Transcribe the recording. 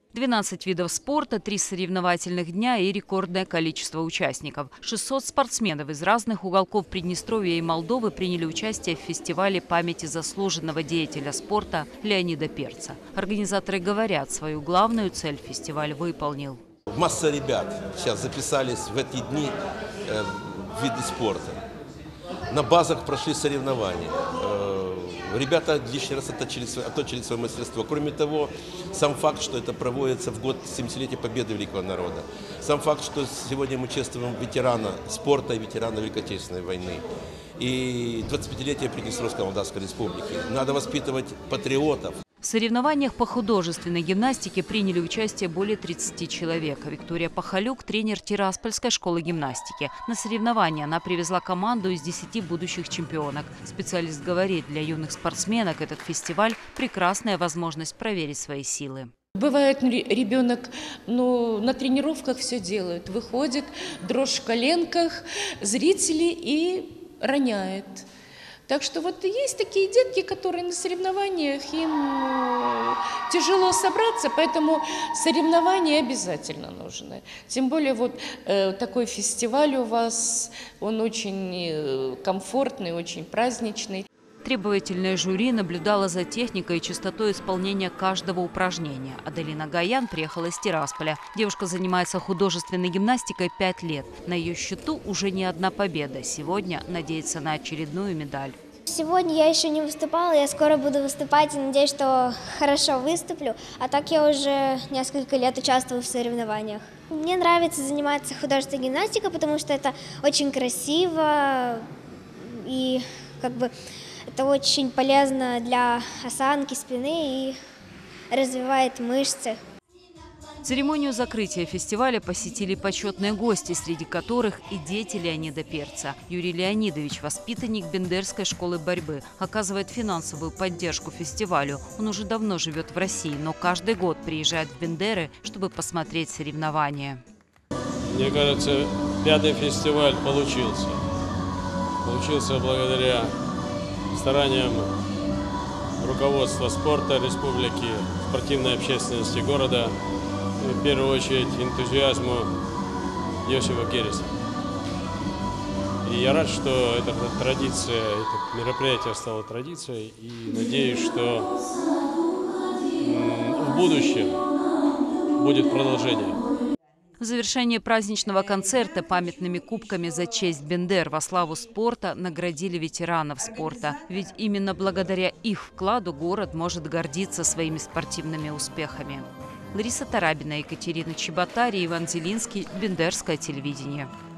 12 видов спорта, 3 соревновательных дня и рекордное количество участников. 600 спортсменов из разных уголков Приднестровья и Молдовы приняли участие в фестивале памяти заслуженного деятеля спорта Леонида Перца. Организаторы говорят, свою главную цель фестиваль выполнил. Масса ребят сейчас записались в эти дни в виды спорта. На базах прошли соревнования. Ребята лишний раз отточили свое мастерство. Кроме того, сам факт, что это проводится в год 70-летия Победы Великого народа, сам факт, что сегодня мы чествуем ветерана спорта и ветерана Великой Отечественной войны и 25-летие Приднестровской Молдавской Республики. Надо воспитывать патриотов. В соревнованиях по художественной гимнастике приняли участие более 30 человек. Виктория Пахалюк – тренер Тираспольской школы гимнастики. На соревнования она привезла команду из 10 будущих чемпионок. Специалист говорит, для юных спортсменок этот фестиваль – прекрасная возможность проверить свои силы. Бывает, ребенок на тренировках все делает. Выходит, дрожь в коленках, зрители и роняет. Так что вот есть такие детки, которые на соревнованиях, им тяжело собраться, поэтому соревнования обязательно нужны. Тем более вот такой фестиваль у вас, он очень комфортный, очень праздничный. Требовательное жюри наблюдало за техникой и частотой исполнения каждого упражнения. Аделина Гаян приехала из Тирасполя. Девушка занимается художественной гимнастикой 5 лет. На ее счету уже не одна победа. Сегодня надеется на очередную медаль. Сегодня я еще не выступала, я скоро буду выступать и надеюсь, что хорошо выступлю. А так я уже несколько лет участвую в соревнованиях. Мне нравится заниматься художественной гимнастикой, потому что это очень красиво и это очень полезно для осанки спины и развивает мышцы. Церемонию закрытия фестиваля посетили почетные гости, среди которых и дети Леонида Перца. Юрий Леонидович, воспитанник Бендерской школы борьбы, оказывает финансовую поддержку фестивалю. Он уже давно живет в России, но каждый год приезжает в Бендеры, чтобы посмотреть соревнования. Мне кажется, 5-й фестиваль получился. Получился благодаря стараниям руководства спорта республики, спортивной общественности города, и в первую очередь энтузиазму Йосифа Кереса. И я рад, что эта традиция, это мероприятие стало традицией, и надеюсь, что в будущем будет продолжение. В завершении праздничного концерта памятными кубками за честь Бендер во славу спорта наградили ветеранов спорта. Ведь именно благодаря их вкладу город может гордиться своими спортивными успехами. Лариса Тарабина, Екатерина Чеботарь и Иван Зелинский. Бендерское телевидение.